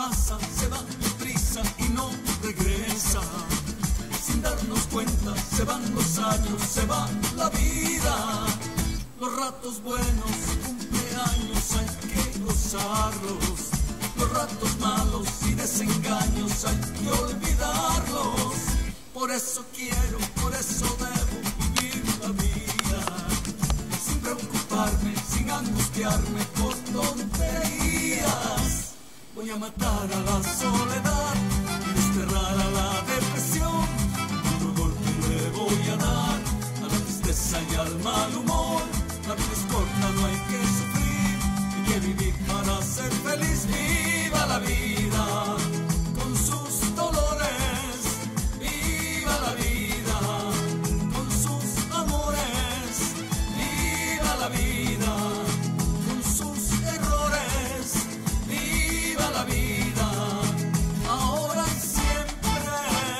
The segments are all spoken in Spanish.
pasa, se va deprisa y no regresa. Sin darnos cuenta, se van los años, se va la vida. Los ratos buenos, cumpleaños, hay que gozarlos. Los ratos malos y desengaños, hay que olvidarlos. Por eso quiero, por eso debo vivir la vida, sin preocuparme, sin angustiarme por tonterías. Voy a matar a la soledad y desterrar a la depresión. Otro golpe le voy a dar a la tristeza y al mal humor. La vida es corta, no hay que sufrir, hay que vivir para ser feliz. Viva la vida con sus dolores, viva la vida con sus amores, viva la vida con sus errores, viva la vida, ahora y siempre.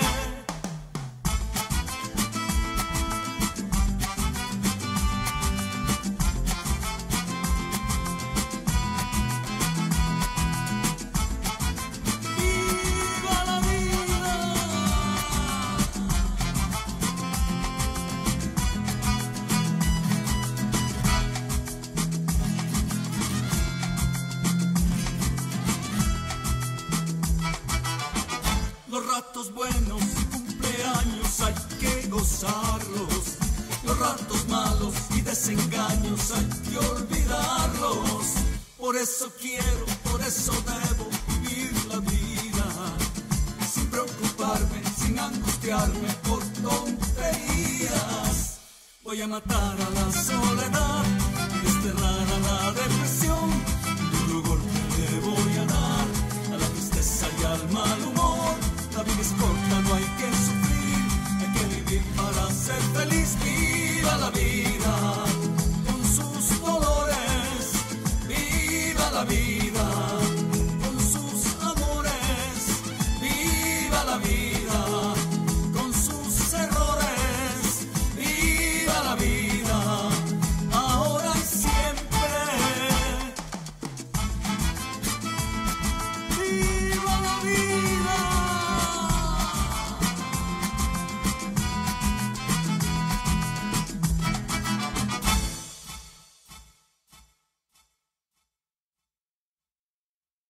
Viva la vida. Los ratos buenos y cumpleaños hay que gozarlos. Los ratos malos y desengaños hay que olvidarlos. Por eso quiero, por eso debo vivir la vida, sin preocuparme, sin angustiarme por tonterías. Voy a matar a la soledad y desterrar a la depresión. Duro golpe le voy a dar a la tristeza y al mal